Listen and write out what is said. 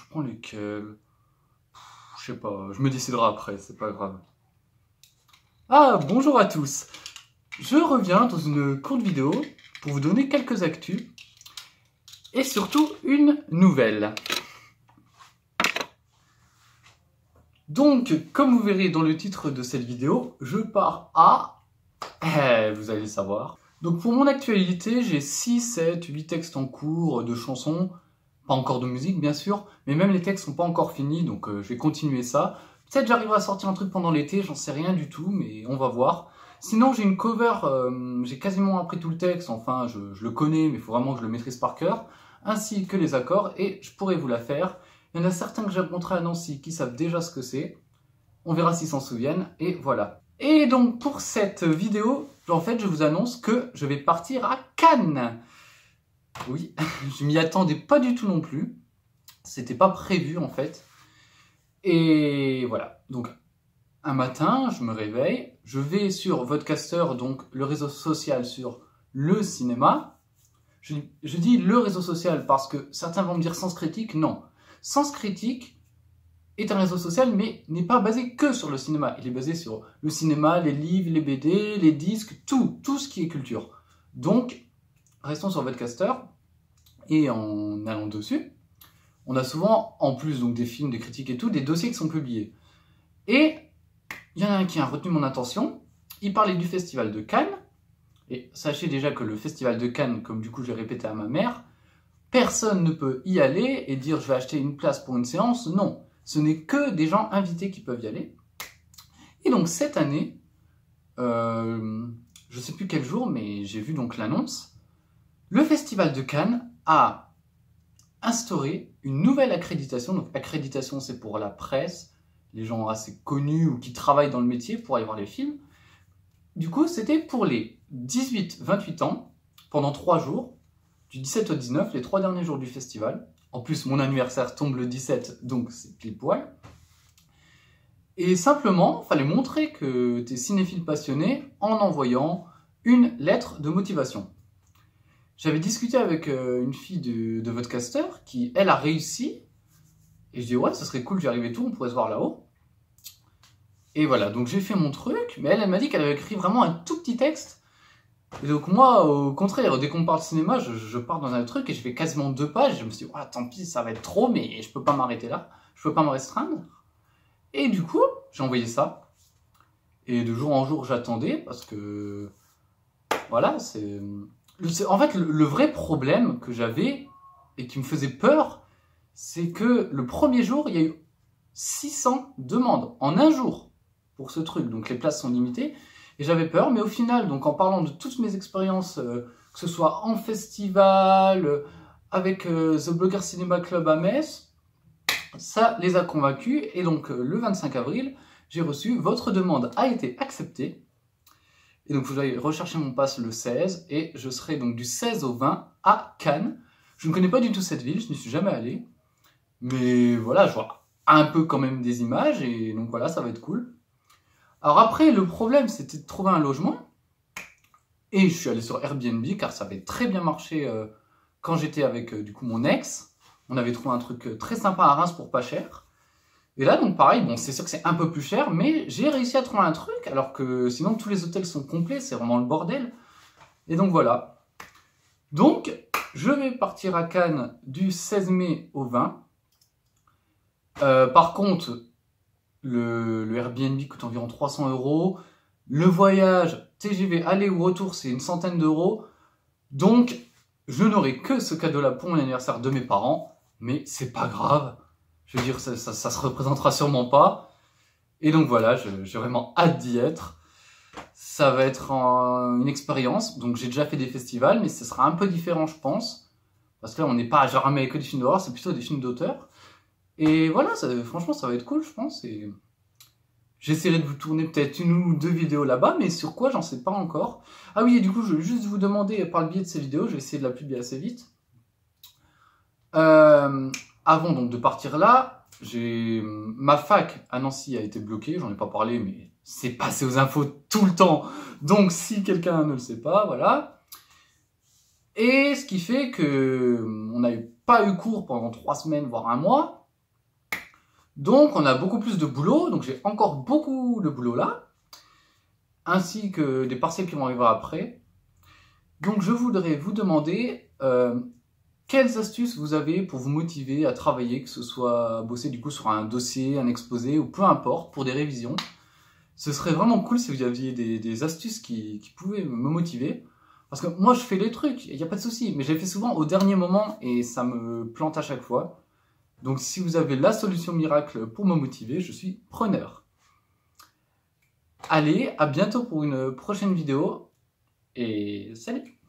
prends lesquels? Je sais pas, je me déciderai après, c'est pas grave. Ah, bonjour à tous. Je reviens dans une courte vidéo pour vous donner quelques actus et surtout une nouvelle. Donc, comme vous verrez dans le titre de cette vidéo, je pars à... vous allez le savoir. Donc pour mon actualité, j'ai 6, 7, 8 textes en cours de chansons. Pas encore de musique, bien sûr, mais même les textes sont pas encore finis, donc je vais continuer ça. Peut-être j'arriverai à sortir un truc pendant l'été, j'en sais rien du tout, mais on va voir. Sinon, j'ai une cover, j'ai quasiment appris tout le texte, enfin, je le connais, mais il faut vraiment que je le maîtrise par cœur, ainsi que les accords, et je pourrais vous la faire. Il y en a certains que j'ai rencontrés à Nancy qui savent déjà ce que c'est. On verra s'ils s'en souviennent, et voilà. Et donc, pour cette vidéo, en fait, je vous annonce que je vais partir à Cannes. Oui, je m'y attendais pas du tout non plus. C'était pas prévu en fait. Et voilà. Donc, un matin, je me réveille. Je vais sur Vodcaster, donc le réseau social sur le cinéma. Je dis le réseau social parce que certains vont me dire Sens Critique. Non. Sens Critique est un réseau social, mais n'est pas basé que sur le cinéma. Il est basé sur le cinéma, les livres, les BD, les disques, tout ce qui est culture. Donc, restons sur Vodcaster. Et en allant dessus, on a souvent, en plus donc des films, des critiques et tout, des dossiers qui sont publiés. Et il y en a un qui a retenu mon attention. Il parlait du festival de Cannes. Et sachez déjà que le festival de Cannes, comme du coup j'ai répété à ma mère, personne ne peut y aller et dire je vais acheter une place pour une séance. Non, ce n'est que des gens invités qui peuvent y aller. Et donc cette année, je ne sais plus quel jour, mais j'ai vu donc l'annonce. Le festival de Cannes a instauré une nouvelle accréditation. Donc accréditation, c'est pour la presse, les gens assez connus ou qui travaillent dans le métier pour aller voir les films. Du coup, c'était pour les 18-28 ans, pendant 3 jours, du 17 au 19, les 3 derniers jours du festival. En plus, mon anniversaire tombe le 17, donc c'est pile poil. Et simplement, il fallait montrer que tu es cinéphile passionné en envoyant une lettre de motivation. J'avais discuté avec une fille de Vodcaster qui, elle, a réussi. Et je dis, ouais, ça serait cool, j'y arrive et tout, on pourrait se voir là-haut. Et voilà, donc j'ai fait mon truc, mais elle m'a dit qu'elle avait écrit vraiment un tout petit texte. Et donc moi, au contraire, dès qu'on parle cinéma, je pars dans un truc et je fais quasiment 2 pages. Je me suis dit, ouais, tant pis, ça va être trop, mais je peux pas m'arrêter là. Je peux pas me restreindre. Et du coup, j'ai envoyé ça. Et de jour en jour, j'attendais parce que... Voilà, c'est... En fait, le vrai problème que j'avais et qui me faisait peur, c'est que le premier jour, il y a eu 600 demandes en un jour pour ce truc. Donc les places sont limitées. Et j'avais peur, mais au final, donc en parlant de toutes mes expériences, que ce soit en festival, avec The Blogger Cinema Club à Metz, ça les a convaincus. Et donc le 25 avril, j'ai reçu « Votre demande a été acceptée ». Et donc, il faut que j'aille rechercher mon pass le 16, et je serai donc du 16 au 20 à Cannes. Je ne connais pas du tout cette ville, je n'y suis jamais allé. Mais voilà, je vois un peu quand même des images, et donc voilà, ça va être cool. Alors après, le problème, c'était de trouver un logement. Et je suis allé sur Airbnb, car ça avait très bien marché quand j'étais avec du coup mon ex. On avait trouvé un truc très sympa à Reims pour pas cher. Et là, donc pareil, bon, c'est sûr que c'est un peu plus cher, mais j'ai réussi à trouver un truc, alors que sinon tous les hôtels sont complets, c'est vraiment le bordel. Et donc voilà. Donc, je vais partir à Cannes du 16 mai au 20. Par contre, le Airbnb coûte environ 300 €. Le voyage TGV aller ou retour, c'est une centaine d'euros. Donc, je n'aurai que ce cadeau-là pour mon anniversaire de mes parents, mais c'est pas grave. Je veux dire, ça se représentera sûrement pas. Et donc voilà, j'ai vraiment hâte d'y être. Ça va être une expérience. Donc j'ai déjà fait des festivals, mais ce sera un peu différent, je pense. Parce que là, on n'est pas genre avec que des films d'horreur, c'est plutôt des films d'auteur. Et voilà, franchement, ça va être cool, je pense. Et j'essaierai de vous tourner peut-être 1 ou 2 vidéos là-bas, mais sur quoi, j'en sais pas encore. Ah oui, et du coup, je vais juste vous demander, par le biais de ces vidéos, je vais essayer de la publier assez vite. Avant donc de partir là, ma fac à Nancy a été bloquée, j'en ai pas parlé, mais c'est passé aux infos tout le temps. Donc si quelqu'un ne le sait pas, voilà. Et ce qui fait que on n'a pas eu cours pendant 3 semaines, voire 1 mois. Donc on a beaucoup plus de boulot, donc j'ai encore beaucoup de boulot là, ainsi que des partiels qui vont arriver après. Donc je voudrais vous demander quelles astuces vous avez pour vous motiver à travailler, que ce soit bosser du coup sur un dossier, un exposé ou peu importe, pour des révisions. Ce serait vraiment cool si vous aviez des astuces qui pouvaient me motiver. Parce que moi je fais les trucs, il n'y a pas de souci, mais je les fais souvent au dernier moment et ça me plante à chaque fois. Donc si vous avez la solution miracle pour me motiver, je suis preneur. Allez, à bientôt pour une prochaine vidéo et salut!